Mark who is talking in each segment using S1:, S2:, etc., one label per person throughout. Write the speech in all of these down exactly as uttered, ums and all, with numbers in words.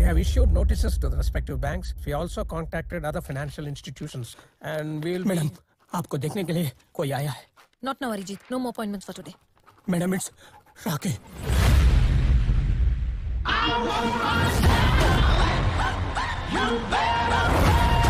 S1: We have issued notices to the respective banks. We also contacted other financial institutions, and we'll.
S2: Madam, आपको देखने के लिए कोई आया है.
S3: Not now, Arijit. No more appointments for today.
S2: Madam, it's Rocky. You better.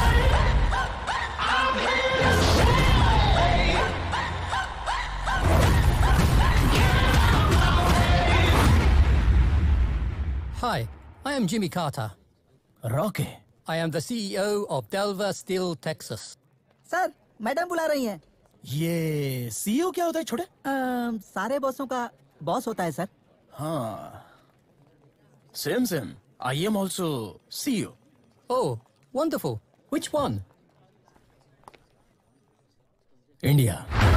S4: Hi, I am Jimmy Carter.
S2: Rocky.
S4: I am the C E O of Delver Steel, Texas.
S5: Sir, madam बुला रही हैं.
S2: ये CEO क्या होता है छोटे?
S5: um, सारे बॉसों का बॉस होता है सर.
S2: हाँ. Same same. I am also C E O.
S4: Oh, wonderful. Which one?
S2: India.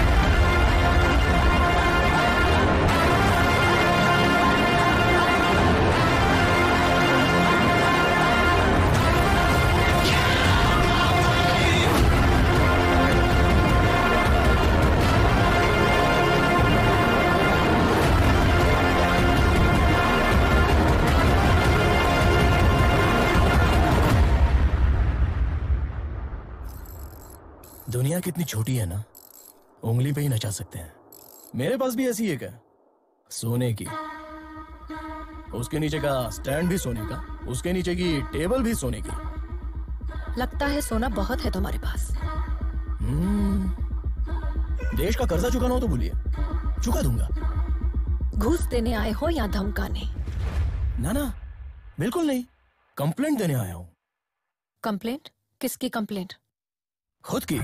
S2: दुनिया कितनी छोटी है ना, उंगली पे ही नचा सकते हैं. मेरे पास भी ऐसी एक है, सोने की. उसके नीचे का स्टैंड भी सोने का, उसके नीचे की टेबल भी सोने की.
S3: लगता है सोना बहुत है तुम्हारे पास.
S2: हम्म. देश का कर्जा चुकाना हो तो बोलिए, चुका दूंगा.
S3: घूस देने आए हो या धमकाने?
S2: ना ना, बिल्कुल नहीं. कंप्लेंट देने आया हूँ.
S3: कंप्लेंट? किसकी कंप्लेंट?
S2: खुद की.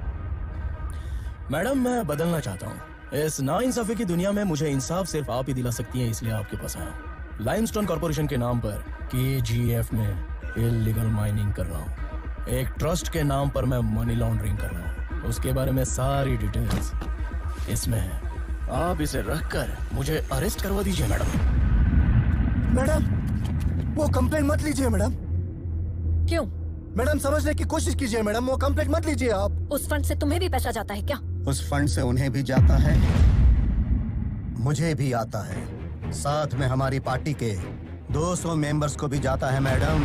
S2: मैडम, मैं बदलना चाहता हूँ. इस नाइंसाफी की दुनिया में मुझे इंसाफ सिर्फ आप ही दिला सकती हैं, इसलिए आपके पास आया हूँ. लाइमस्टोन कॉर्पोरेशन के नाम पर केजीएफ में इल्लीगल माइनिंग कर रहा हूँ. एक ट्रस्ट के नाम पर मैं मनी लॉन्ड्रिंग कर रहा हूँ. उसके बारे में सारी डिटेल्स इसमें है. आप इसे रखकर मुझे अरेस्ट करवा दीजिए मैडम.
S6: मैडम, वो कंप्लेंट मत लीजिए मैडम.
S3: क्यों?
S6: मैडम, समझने की कोशिश कीजिए मैडम. वो कंप्लेंट मत लीजिए आप.
S3: उस फंड से तुम्हें भी पैसा जाता है क्या?
S6: उस फंड से उन्हें भी जाता है, मुझे भी आता है. साथ में हमारी पार्टी के दो सौ मेंबर्स को भी जाता है madam.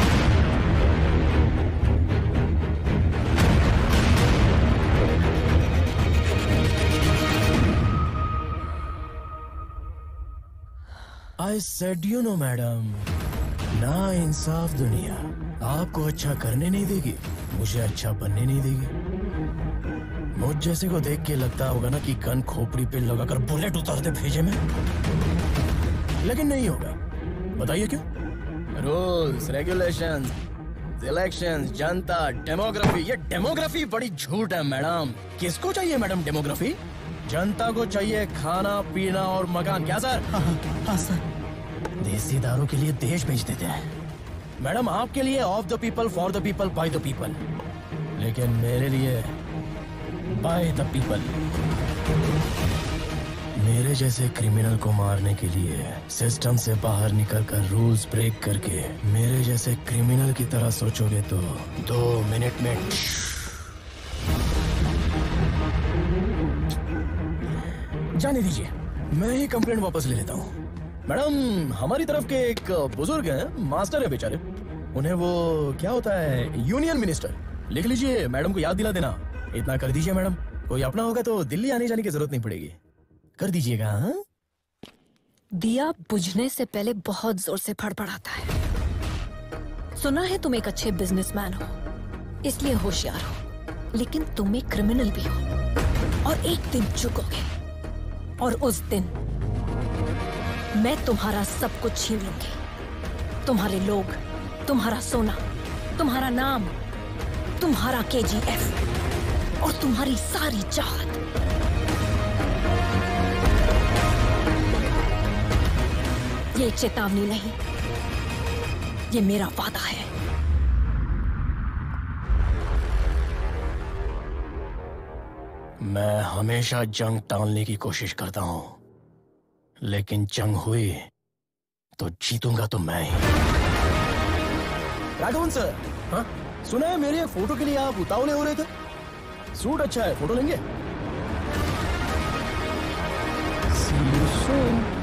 S2: I said you know madam, ना इंसाफ दुनिया आपको अच्छा करने नहीं देगी, मुझे अच्छा बनने नहीं देगी. मुझ जैसे को देख के लगता होगा ना कि गन खोपड़ी पे लगाकर बुलेट उतार दे भेजे में, लेकिन नहीं होगा. बताइए क्यों? रूल्स, रेगुलेशंस, इलेक्शंस, जनता, डेमोग्राफी. ये डेमोग्राफी बड़ी झूठ है मैडम. किसको चाहिए मैडम डेमोग्राफी? जनता को चाहिए खाना पीना और मकान. क्या सर?
S6: हाँ, हाँ सर.
S2: देसी दारू के लिए देश बेच देते हैं मैडम. आपके लिए of the people, for the people, by the people. लेकिन मेरे लिए बाय द पीपल. मेरे जैसे क्रिमिनल को मारने के लिए सिस्टम से बाहर निकलकर रूल्स ब्रेक करके मेरे जैसे क्रिमिनल की तरह सोचोगे तो दो मिनट में. जाने दीजिए, मैं ही कंप्लेंट वापस ले लेता हूँ. मैडम, हमारी तरफ के एक बुजुर्ग हैं, मास्टर है बेचारे. उन्हें वो क्या होता है, यूनियन मिनिस्टर. लिख लीजिए, मैडम को याद दिला देना. इतना कर दीजिए मैडम. कोई अपना होगा तो दिल्ली आने जाने की जरूरत नहीं पड़ेगी. कर दीजिएगा. हाँ,
S3: दिया बुझने से पहले बहुत जोर से फड़फड़ाता है. सुना है तुम एक अच्छे बिजनेसमैन हो, इसलिए होशियार हो, लेकिन तुम एक क्रिमिनल भी हो. और एक दिन चुकोगे, और उस दिन मैं तुम्हारा सब कुछ छीन लूंगी. तुम्हारे लोग, तुम्हारा सोना, तुम्हारा नाम, तुम्हारा केजीएफ और तुम्हारी सारी चाहत. ये चेतावनी नहीं, ये मेरा वादा है.
S2: मैं हमेशा जंग टालने की कोशिश करता हूं, लेकिन जंग हुई तो जीतूंगा तो मैं ही. राघवन सर, हाँ? सुना है मेरे फोटो के लिए आप उतावले हो रहे थे. सूट अच्छा है, फोटो लेंगे? See you soon.